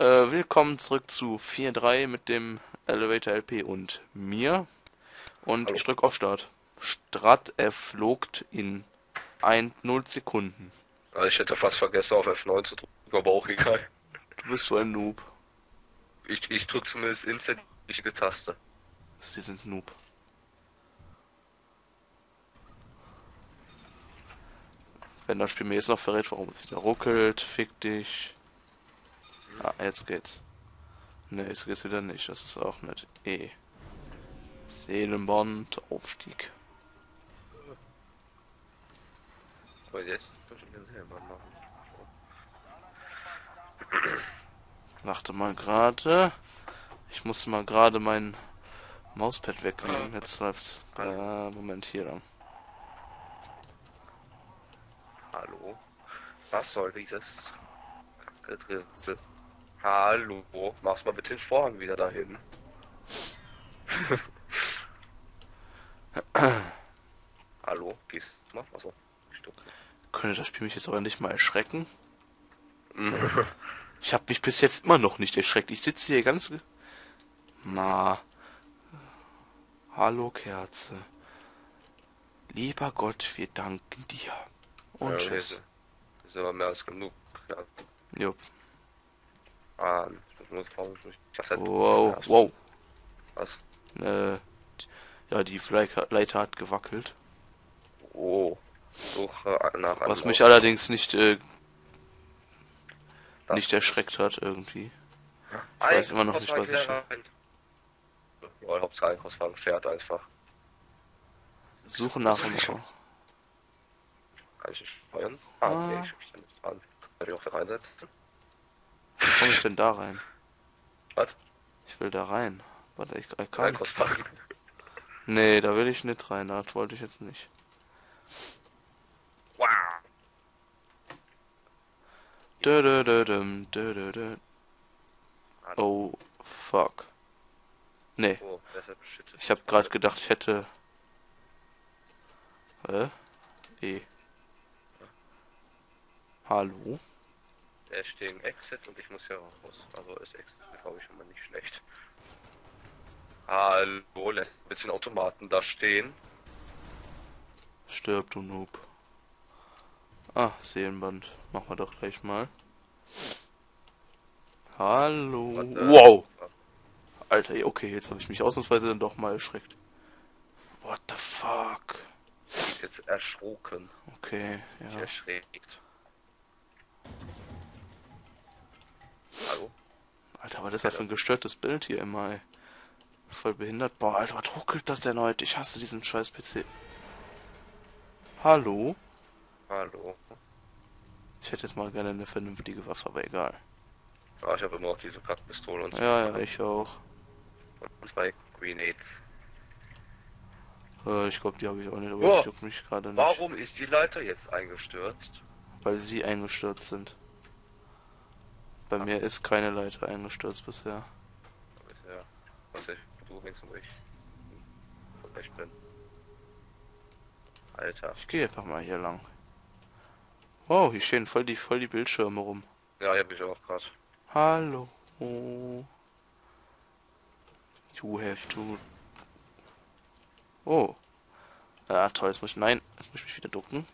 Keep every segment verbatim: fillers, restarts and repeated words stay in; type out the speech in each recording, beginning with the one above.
Äh, willkommen zurück zu vier drei mit dem Elevator L P und mir. Und Hallo. ich drücke auf Start. Strat erflogt in null Sekunden. Also ich hätte fast vergessen auf F neun zu drücken, aber auch egal. Du bist so ein Noob. Ich, ich drücke zumindest instant die richtige Taste. Sie sind Noob. Wenn das Spiel mir jetzt noch verrät, warum es wieder ruckelt, fick dich. Ah, jetzt geht's. Ne, jetzt geht's wieder nicht. Das ist auch nicht. E. Seelenband, Aufstieg. Aber jetzt kann ich den selber machen. Warte mal gerade. Ich musste mal gerade mein Mauspad weglegen. Jetzt läuft's. Äh, Moment, hier lang. Hallo? Was soll dieses Gedrisse? Hallo? Mach's mal bitte den Vorhang wieder dahin. Hallo? Gehst du mal? Achso. Könnte das Spiel mich jetzt aber nicht mal erschrecken? Ich habe mich bis jetzt immer noch nicht erschreckt. Ich sitze hier ganz... Ma. Hallo Kerze. Lieber Gott, wir danken dir. Und ja, tschüss. Ist aber mehr als genug. Ja. Jupp. Ah, ich muss nur das halt Wow, wow. Was? Äh, ja, die Leiter hat gewackelt. Oh. Suche nach einem Was mich Ausgang. allerdings nicht, äh, Das nicht erschreckt hat irgendwie. Ich Ein weiß immer noch nicht, was ich... Ja, Hauptsache Einkaufswagen fährt einfach. Suche nach dem... Kann ich nicht steuern? Ah, Ah. nee, ich kann nicht fahren. Kann ich auch da reinsetzen? Wie komme ich denn da rein? Was? Ich will da rein. Warte, ich, ich kann... Einkaufswagen. Nee, da will ich nicht rein. Das wollte ich jetzt nicht. Wow. Dö, dö, dö, düm, dö, dö, dö. Oh, fuck. Nee, Oh, das ist shit. ich habe gerade gedacht, ich hätte... Hä? E. Hallo? Da stehen Exit und ich muss ja raus. Also ist Exit, glaube ich, schon mal nicht schlecht. Hallo, lässt ein bisschen Automaten da stehen. Stirb, du Noob. Ah, Seelenband. Machen wir doch gleich mal. Hallo. Und, äh, Wow. Alter, okay, jetzt habe ich mich ausnahmsweise dann doch mal erschreckt. What the fuck? Ich bin jetzt erschrocken. Okay, Ich ja. erschreckt. Hallo? Alter, was ist das für ein gestörtes Bild hier immer, ey? Voll behindert. Boah, Alter, was ruckelt das denn heute? Ich hasse diesen scheiß P C. Hallo? Hallo? Ich hätte jetzt mal gerne eine vernünftige Waffe, aber egal. Ah, ich habe immer noch diese Kackpistole und so. Ja, ja, ich auch. Und zwei Grenades. Äh, ich glaube, die habe ich auch nicht, aber Oh, ich juck mich gerade nicht. Warum ist die Leiter jetzt eingestürzt? Weil sie eingestürzt sind. Bei Ach. mir ist keine Leiter eingestürzt bisher. Ja, was ich, du links und ich. Wo ich bin. Alter. Ich gehe einfach mal hier lang. Wow, hier stehen voll die, voll die Bildschirme rum. Ja, hier bin ich auch gerade. Hallo. You have to... Oh. Ja, toll, jetzt muss ich... Nein, jetzt muss ich mich wieder ducken.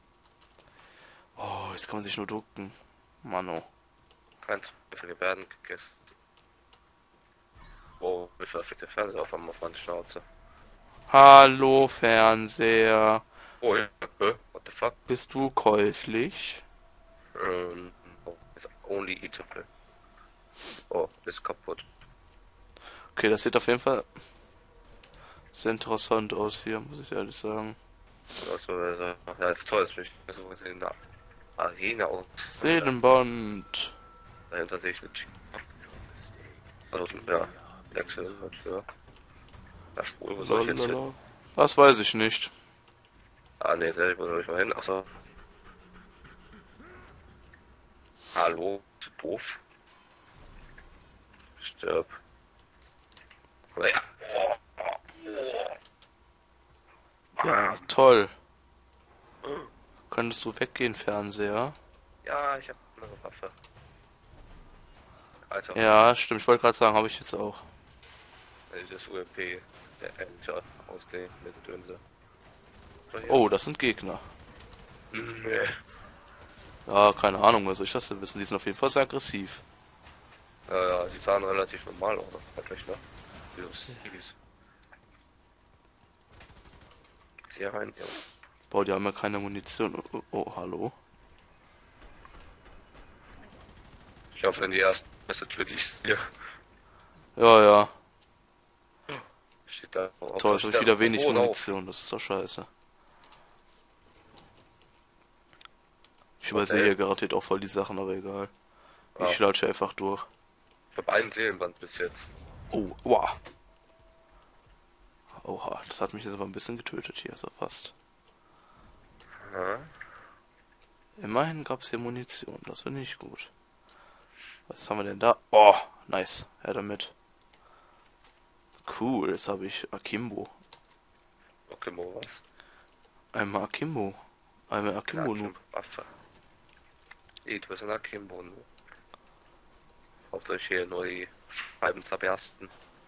Oh, jetzt kann man sich nur ducken. Mano. Kein Zweifel, wir werden gegessen. Oh, wie verfickte Fernseher auf einmal auf meine Schnauze. Hallo, Fernseher. Oh, ja, äh, what the fuck? Bist du käuflich? Ähm, oh, ist only eatable. Oh, ist kaputt. Okay, das sieht auf jeden Fall sehr interessant aus hier, muss ich ehrlich sagen. Also, also, ja, ist toll, dass ich so gesehen in der Arena aus. Seelenband. Dahinter sehe ich eine Tür. Also, ja, Wechsel, ja. Ja, Spur, wo soll ich jetzt hin? Lalalala. Das weiß ich nicht. Ah, ne, selber soll ich mal hin? Achso. Hallo, zu doof. Stirb. Ja. Ja, toll. Könntest du weggehen, Fernseher? Ja, ich habe eine Waffe. Alter. Ja, stimmt, ich wollte gerade sagen, habe ich jetzt auch. Das U M P, der Enter aus dem Mitteldönse. Oh, das sind Gegner. Nee. Ja, keine Ahnung, was soll ich das denn wissen? Die sind auf jeden Fall sehr aggressiv. Ja, ja, die sahen relativ normal aus, wirklich, ne? Wieso Stigis? Geht's hier rein? Ja. Boah, die haben ja keine Munition. Oh, oh, oh, hallo? Ich hoffe, in die erste beste Tür, die ich sehe, Ja, ja. steht da auf Toll, der jetzt habe ich wieder wenig Sterne- Oh, Munition. Das ist doch scheiße. Ich Okay. übersehe hier garantiert auch voll die Sachen, aber egal. Ja. Ich latsche einfach durch. Ich habe ein Seelenband bis jetzt. Oh, wow. Oha, das hat mich jetzt aber ein bisschen getötet hier, so fast. Ja. Immerhin gab es hier Munition, das finde ich gut. Was haben wir denn da? Oh, nice. Her damit. Cool, jetzt habe ich Akimbo. Okay, wo was? Einmal Akimbo. Einmal Akimbo Noob. Waffe. Ey, du bist ein Akimbo Noob. Hauptsächlich hier nur die Scheiben zerbersten.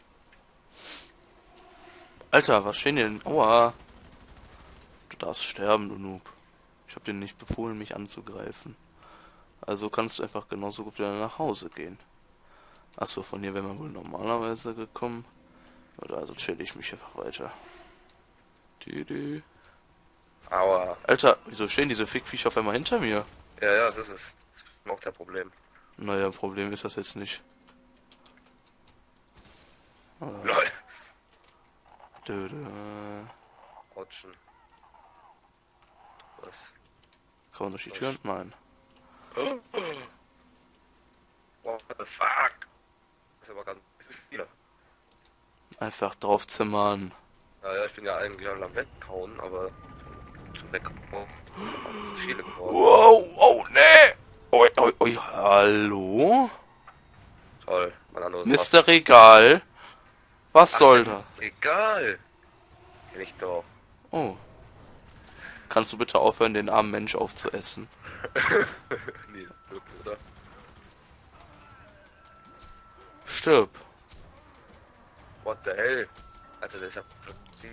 Alter, was stehen hier denn? Aua. Du darfst sterben, du Noob. Ich habe dir nicht befohlen, mich anzugreifen. Also kannst du einfach genauso gut wieder nach Hause gehen. Achso, von hier wäre man wohl normalerweise gekommen. Oder also chill ich mich einfach weiter. Düdü. Aua. Alter, wieso stehen diese Fickviecher auf einmal hinter mir? Ja, ja, das ist es. Das ist auch der Problem. Naja, Problem ist das jetzt nicht. Lol. Düdü. Rutschen. Was? Kann man durch die Tür? Nein. What the fuck? Das ist aber ganz viele. Einfach draufzimmern. Naja, ich bin ja eigentlich am Weghauen, aber zum Weghauen sind zu viele geworden. Wow, oh nee! Oi, oi, oi, hallo? Toll, mein anderes Mister Regal? Was Ach, soll das? Egal. Kenn ich doch. Oh. Kannst du bitte aufhören, den armen Mensch aufzuessen? Nee, wirklich, oder? Stirb. What the hell? Alter, der ist ja Prinzip.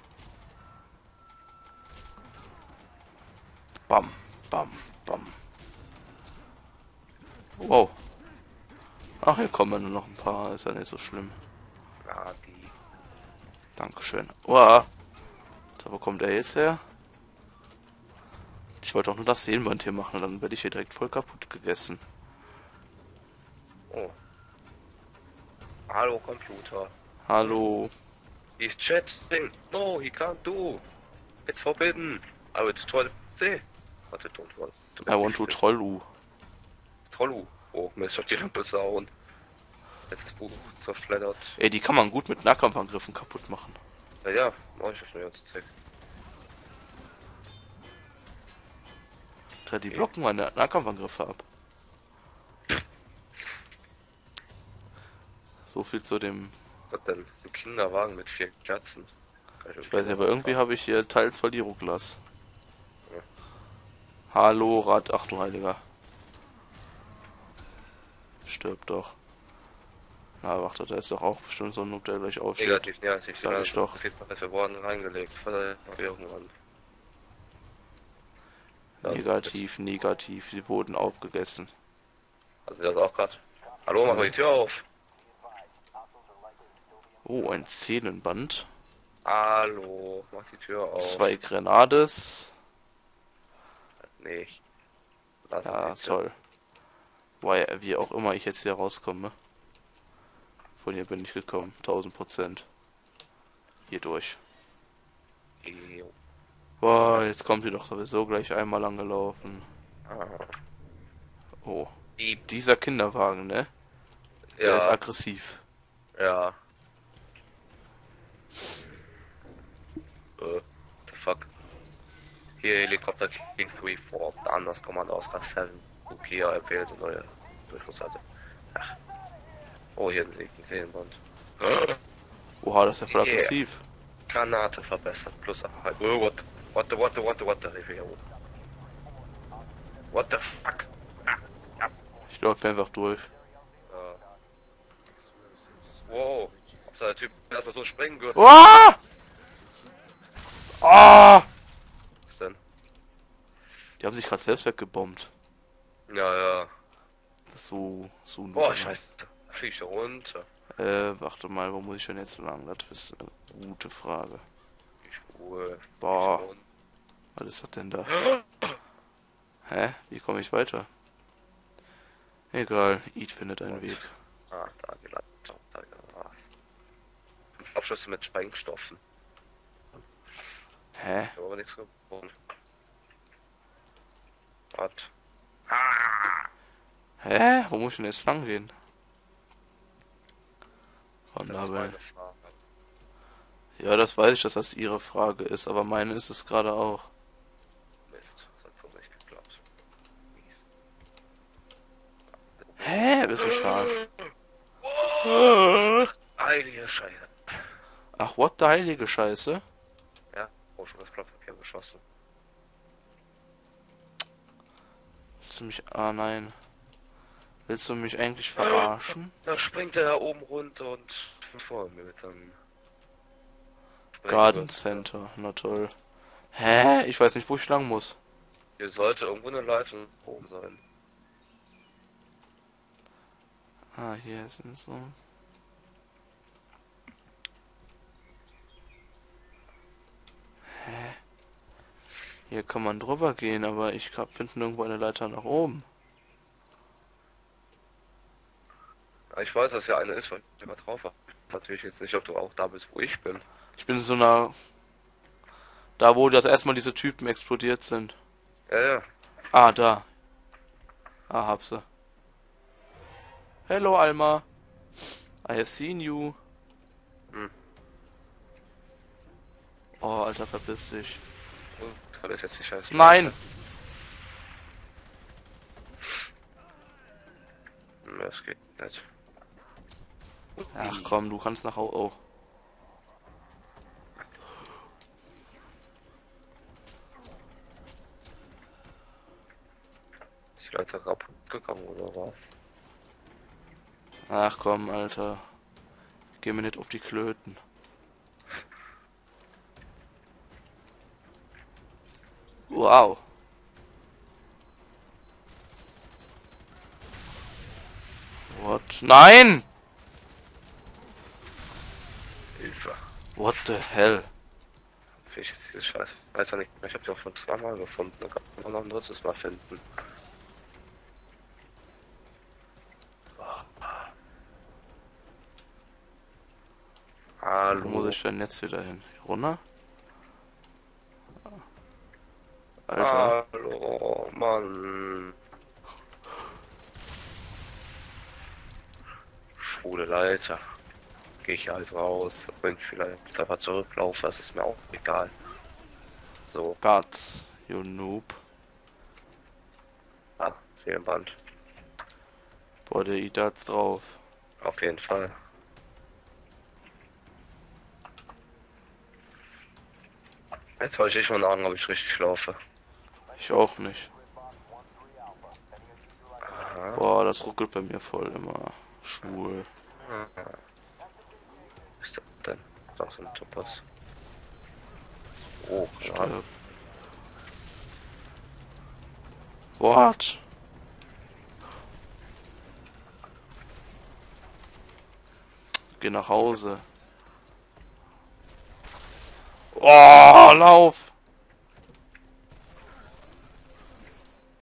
Bam, bam, bam. Wow. Ach, hier kommen nur noch ein paar. Ist ja nicht so schlimm. Ja, die. Dankeschön. Wow. Da, wo kommt der jetzt her? Ich wollte auch nur das Seelenband hier machen und dann werde ich hier direkt voll kaputt gegessen. Oh. Hallo, Computer. Hallo. He's chatting. No, he can't do. It's forbidden. I will destroy the P C. Warte, don't want. I want to troll you. Trollu. Oh, mir ist doch die Lampe sauen. Jetzt das Buch zerfleddert. Ey, die kann man gut mit Nahkampfangriffen kaputt machen. Ja, ja, mach ich das schon die ganze Zeit. Die blocken meine Nahkampfangriffe ab. So viel zu dem. Was denn? Ein Kinderwagen mit vier Kerzen. Ich weiß nicht, aber irgendwie habe ich hier teils voll die Rucklas. Ja. Hallo, Rad. Ach du Heiliger. Stirb doch. Na, warte, da ist doch auch bestimmt so ein Noob, der gleich aufsteht. Negativ, negativ. Sag ich doch. Das jetzt noch für Worten reingelegt. Verdammt, irgendwann. Ja, Negativ, negativ. Sie wurden aufgegessen. also das auch gerade. Hallo, mach mal die Tür auf. Oh, ein Seelenband. Hallo, mach die Tür auf. Zwei Grenades. Nee. Lass Ja, uns die toll. Weil, wie auch immer ich jetzt hier rauskomme. Von hier bin ich gekommen. tausend Prozent. Hier durch. Tür- Jo. Boah, jetzt kommt sie doch sowieso gleich einmal angelaufen. Ah. Oh. Piep. Dieser Kinderwagen, ne? Der Ja, ist aggressiv. ja. Äh, the fuck. Hier Helikopter King drei vier, anders Kommando aus K sieben. Nokia empfiehlt eine neue Durchflussseite. Ach. Oh, hier sehe ich ein Seelenband. Oha, das ist ja voll Yeah. aggressiv. Granate verbessert, plus halt. Oh, what, what the, what the, what the, what the, Hilfe hier oben. What the fuck? Ah, ah. Ich laufe einfach durch. Äh, Wow. Ob der Typ erstmal so springen würde. Ah! Ah! Was denn? Die haben sich gerade selbst weggebombt. Ja, ja. Das ist so, so ein Boah, Noob. scheiße. Flieg ich runter. Äh, warte mal, wo muss ich denn jetzt lang? Das ist eine gute Frage. Ich ruhe. Boah, was ist das denn da? Hä? Wie komme ich weiter? Egal, Eat findet einen Weg. Ah, da gelandet. Da was. Fünf Abschüsse mit Sprengstoffen. Hä? Ich habe aber nichts gefunden. Was? Ah! Hä? Wo muss ich denn jetzt lang gehen? Das ist Wunderbar. meine Frage. Ja, das weiß ich, dass das ihre Frage ist, aber meine ist es gerade auch. Mist, das hat so nicht geklappt. Mies. Hä? Bist du scharf? Heilige Scheiße. Ach, what the heilige Scheiße? Ja, oh, schon das Klopppapier geschossen. Willst du mich... Ah, nein. Willst du mich eigentlich verarschen? Da springt er da oben runter und vor mir mit seinem Garden Center, na toll. Hä? Ich weiß nicht, wo ich lang muss. Hier sollte irgendwo eine Leitung oben sein. Ah, hier sind so... Hä? Hier kann man drüber gehen, aber ich finde nirgendwo eine Leiter nach oben. Ja, ich weiß, dass ja eine ist, weil ich immer drauf war. Natürlich jetzt nicht, ob du auch da bist, wo ich bin. Ich bin so nah... Da, wo das erstmal diese Typen explodiert sind. Ja, ja. Ah, da. Ah, hab sie. Hello, Alma. I have seen you. Hm. Oh, Alter, verpiss dich. Und kann ich jetzt die Scheiße. Nein! Hm, das geht nicht. Ach komm, du kannst nach Hause. Oh. Ist die Leiter kaputt gegangen oder was? Ach komm, Alter. Geh mir nicht auf die Klöten. Wow. What? Nein! Hilfe. What the hell? Finde ich jetzt diese Scheiße. Ich weiß ja nicht mehr, ich habe die auch schon zweimal gefunden. Da kann man noch ein drittes Mal finden. Hallo. Wo muss ich denn jetzt wieder hin? Hier runter? Alter. Hallo, Mann. Schwule Leiter. Gehe ich halt raus. Wenn ich vielleicht einfach zurücklaufe, das ist mir auch egal. So, Guts, you noob. ah, Seelenband. Boah, der Ida hat's drauf. Auf jeden Fall. Jetzt wollte ich schon sagen, ob ich richtig laufe. Ich auch nicht. Aha. Boah, das ruckelt bei mir voll immer. Schwul. Was ist das denn? Das ist ein Topaz. Oh, ja. Stirb. What? Geh nach Hause. Oh, lauf!